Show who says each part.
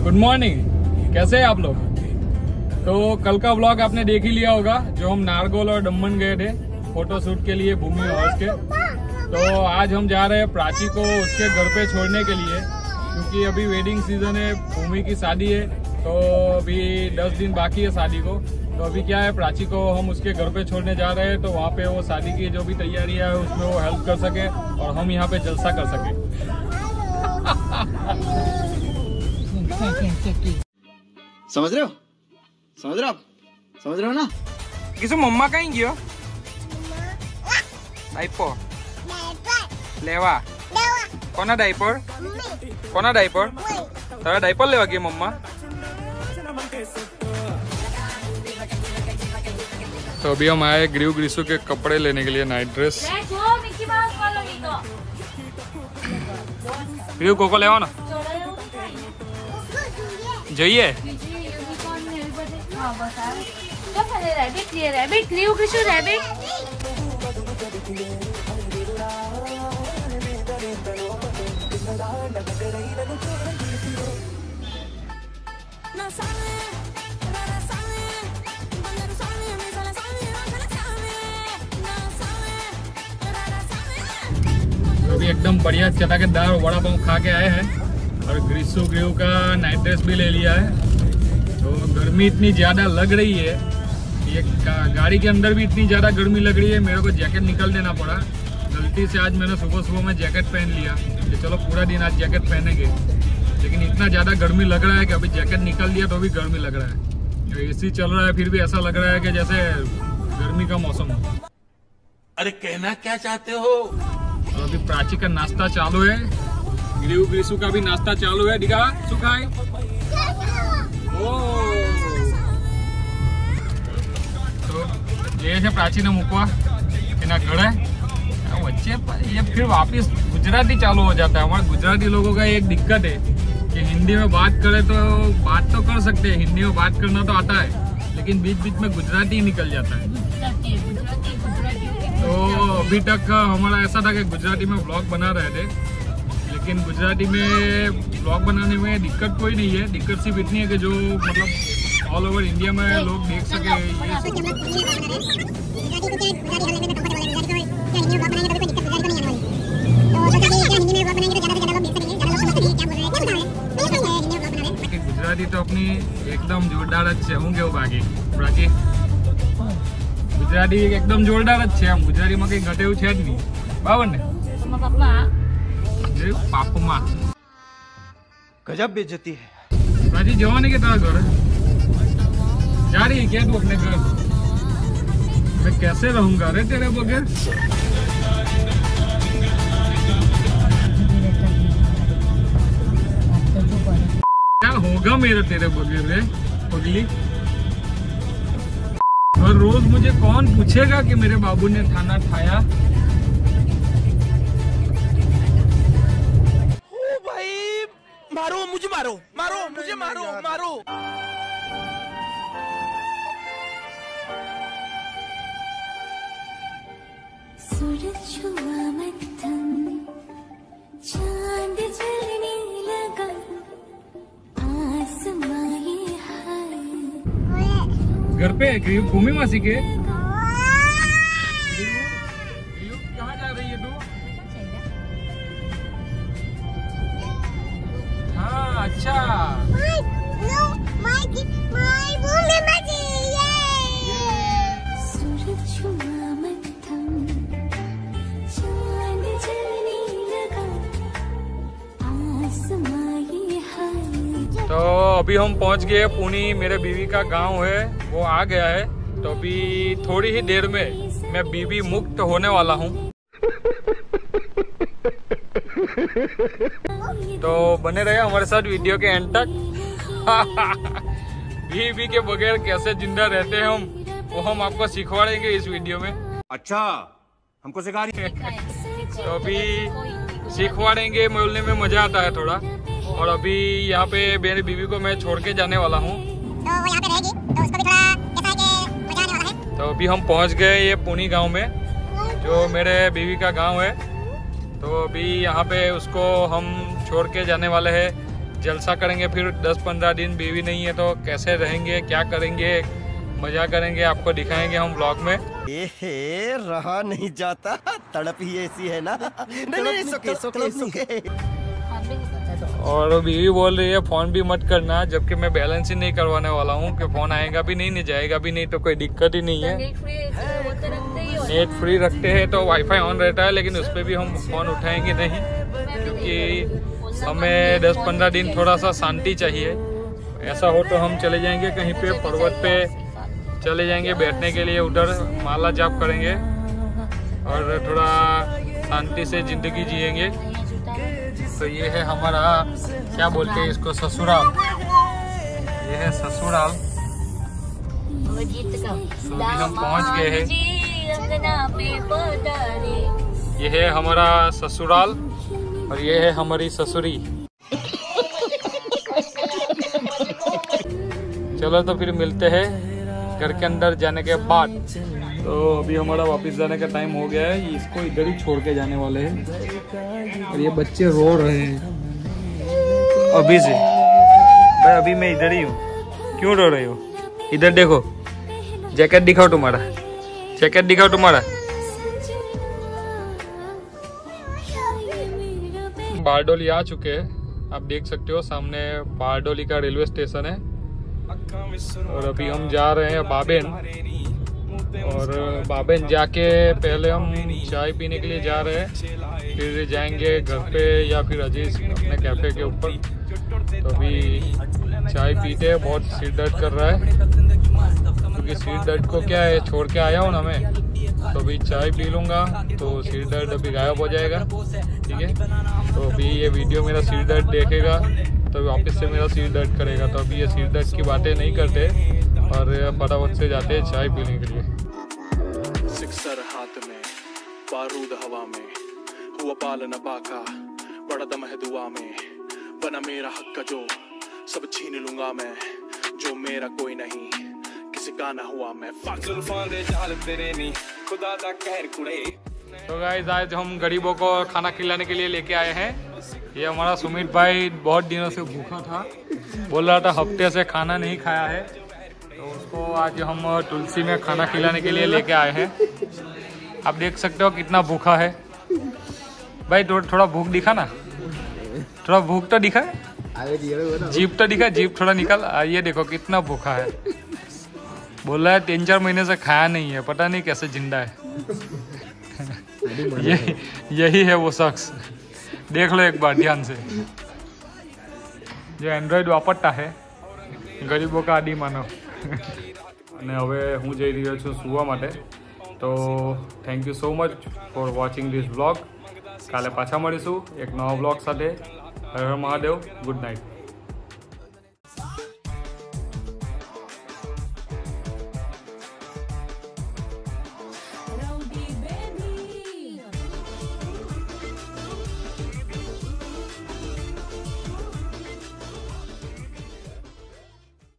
Speaker 1: Good morning, कैसे हैं आप लोग। तो कल का व्लॉग आपने देख ही लिया होगा, जो हम नारगोल और दमन गए थे फोटो शूट के लिए भूमि हाउस के। तो आज हम जा रहे हैं प्राची को उसके घर पे छोड़ने के लिए, क्योंकि अभी वेडिंग सीजन है, भूमि की शादी है। तो अभी 10 दिन बाकी है शादी को। तो अभी क्या है, प्राची को हम उसके घर पे छोड़ने जा रहे हैं, तो वहाँ पे वो शादी की जो भी तैयारियां है उसमें वो हेल्प कर सके और हम यहाँ पे जलसा कर सके।
Speaker 2: समझ रहे हो, समझ रहे हो आप, समझ रहे हो ना।
Speaker 3: किसो मम्मा कहीं गयो डायपर लेवा कोना डायपर तारा डायपर लेवा गई मम्मा।
Speaker 1: तो अभी हम आए ग्रीव ग्रीसू के कपड़े लेने के लिए, नाइट ड्रेस। ग्रीव कोको लेवा ना जाइए। अभी एकदम बढ़िया चटाकेदार वड़ा पाव खा के आए हैं और ग्रीव का नाइट ड्रेस भी ले लिया है। तो गर्मी इतनी ज़्यादा लग रही है, ये गाड़ी के अंदर भी इतनी ज़्यादा गर्मी लग रही है, मेरे को जैकेट निकाल देना पड़ा। गलती से आज मैंने सुबह में जैकेट पहन लिया कि चलो पूरा दिन आज जैकेट पहनेंगे, लेकिन इतना ज़्यादा गर्मी लग रहा है कि अभी जैकेट निकाल दिया तो भी गर्मी लग रहा है। तो एसी चल रहा है फिर भी ऐसा लग रहा है कि जैसे गर्मी का मौसम हो।
Speaker 4: अरे कहना क्या चाहते हो।
Speaker 1: और अभी प्राची का नाश्ता चालू है, ग्रीव ग्रीसू का भी नाश्ता चालू है। दिखा सुखाए तो ये છે પ્રાચીને મૂકવા એના ઘરે વચ્ચે ये फिर वापस गुजराती चालू हो जाता है। हमारे गुजराती लोगों का एक दिक्कत है कि हिंदी में बात करे तो बात तो कर सकते हैं, हिंदी में बात करना तो आता है, लेकिन बीच बीच में गुजराती ही निकल जाता है। तो अभी तक हमारा ऐसा था कि गुजराती में व्लॉग बना रहे थे, लेकिन गुजराती में व्लॉग बनाने में दिक्कत कोई नहीं है। दिक्कत सिर्फ इतनी है कि जो मतलब ऑल ओवर इंडिया में लोग देख सके। गुजराती तो अपनी एकदम जोरदार જ છે। હું કેવું બાકી પ્રાચી गुजराती एकदम जोरदार જ છે। આમ ગુજરાતીમાં કઈ ઘટે એવું છે જ નહીં, બરાબર ને पापमा।
Speaker 4: गजब बेइज्जती है।
Speaker 1: प्राची जवानी के तरह घर जा रही है क्या तू अपने घर। मैं कैसे रहूंगा रे तेरे बगैर। क्या होगा मेरा तेरे बगैर रे पगली। और रोज मुझे कौन पूछेगा कि मेरे बाबू ने खाना खाया।
Speaker 4: मारो मुझे, मारो मारो मुझे, मारो मारो।
Speaker 5: सूरज छुआ मत्थम, चांद जलने लगा, आसमां ये हाय।
Speaker 1: घर पे भूमि मासी के कहाँ जा रही है तू। हाँ अच्छा तो अभी हम पहुंच गए पुणे। मेरे बीवी का गांव है, वो आ गया है। तो अभी थोड़ी ही देर में मैं बीवी मुक्त होने वाला हूं। तो बने रहे हमारे साथ वीडियो के एंड तक। बीवी के बगैर कैसे जिंदा रहते हैं हम, वो हम आपको सिखवाड़ेंगे इस वीडियो में।
Speaker 4: अच्छा हमको सिखा रही है।
Speaker 1: तो अभी सिखवाड़ेंगे, बोलने में मजा आता है थोड़ा। और अभी यहाँ पे मेरी बीवी को मैं छोड़ के जाने वाला हूँ,
Speaker 6: तो वो यहाँ पे रहेगी, तो उसको भी थोड़ा कैसा है कि मजा आने वाला है।
Speaker 1: तो अभी हम पहुँच गए ये पुणे गांव में, जो मेरे बीवी का गांव है। तो अभी यहाँ पे उसको हम छोड़ के जाने वाले हैं। जलसा करेंगे फिर 10-15 दिन। बीवी नहीं है तो कैसे रहेंगे, क्या करेंगे, मजा करेंगे, आपको दिखाएंगे हम ब्लॉग में।
Speaker 2: रहा नहीं जाता, तड़प ही ऐसी है ना। नहीं, सुके।
Speaker 1: और बीवी बोल रही है फोन भी मत करना, जबकि मैं बैलेंस ही नहीं करवाने वाला हूँ कि फोन आएगा भी नहीं जाएगा भी नहीं, तो कोई दिक्कत ही नहीं है। नेट फ्री रखते हैं तो वाईफाई ऑन रहता है, लेकिन उस पर भी हम फोन उठाएंगे नहीं, क्योंकि हमें 10-15 दिन थोड़ा सा शांति चाहिए। ऐसा हो तो हम चले जाएंगे कहीं पे पर्वत पे, चले जाएंगे बैठने के लिए, उधर माला जाप करेंगे और थोड़ा शांति से जिंदगी जिएंगे। तो ये है हमारा, क्या बोलते हैं इसको, ससुराल। ये है ससुराल। तो अभी हम पहुंच गए हैं। ये है हमारा ससुराल और ये है हमारी ससुरी। चलो तो फिर मिलते हैं घर के अंदर जाने के बाद। तो अभी हमारा वापस जाने का टाइम हो गया है, इसको इधर ही छोड़ के जाने वाले हैं। और ये बच्चे रो रहे हैं अभी से। भाई अभी मैं इधर ही हूँ, क्यों रो रहे हो? इधर देखो, जैकेट दिखाओ तुम्हारा, जैकेट दिखाओ तुम्हारा। बारडोली आ चुके हैं, आप देख सकते हो सामने बारडोली का रेलवे स्टेशन है। और अभी हम जा रहे हैं बाबेन, और बाबेन जाके पहले हम चाय पीने के लिए जा रहे हैं, फिर जाएंगे घर पे या फिर अजीज अपने कैफे के ऊपर। तो अभी चाय पीते हैं, बहुत सिर दर्द कर रहा है, क्योंकि सिर दर्द को क्या है, छोड़ के आया हूँ ना मैं, तो अभी चाय पी लूँगा तो सिर दर्द अभी गायब हो जाएगा। ठीक है, तो अभी ये वीडियो मेरा सिर दर्द देखेगा तो वापस से मेरा सिर दर्द करेगा। तो अभी ये सिर दर्द की बातें नहीं करते और फटाफट से जाते हैं चाय पीने के लिए।
Speaker 7: सिक्सर हाथ में, बारूद हवा में, हुआ पालन बाका, बड़ा दम है दुआ में, बना मेरा हक जो सब छीन लूंगा मैं, जो मेरा कोई नहीं किसी का ना हुआ मैं। तो गाइस आज हम गरीबों को खाना खिलाने के लिए लेके आए हैं। ये हमारा सुमित भाई बहुत दिनों से भूखा था, बोल रहा था हफ्ते से खाना नहीं खाया है, तो उसको आज हम तुलसी में खाना खिलाने के लिए लेके आए हैं। आप देख सकते हो कितना भूखा है भाई। थोड़ा भूख दिखा ना, थोड़ा भूख तो दिखा, जीप तो दिखा, जीप थोड़ा निकल। ये देखो कितना भूखा है, बोल रहा है 3-4 महीने से खाया नहीं है, पता नहीं कैसे जिंदा है। यही है वो शख्स, देख लो एक बार ध्यान से। जो एंड्रॉइड वापरता है गरीबों का आदि मानो। અને હવે હું જઈ રહ્યો છું સુવા માટે। તો thank you so much for watching this vlog. કાલે પાછા મળીશું એક નવા વ્લોગ સાથે। Har Har Mahadev, good night.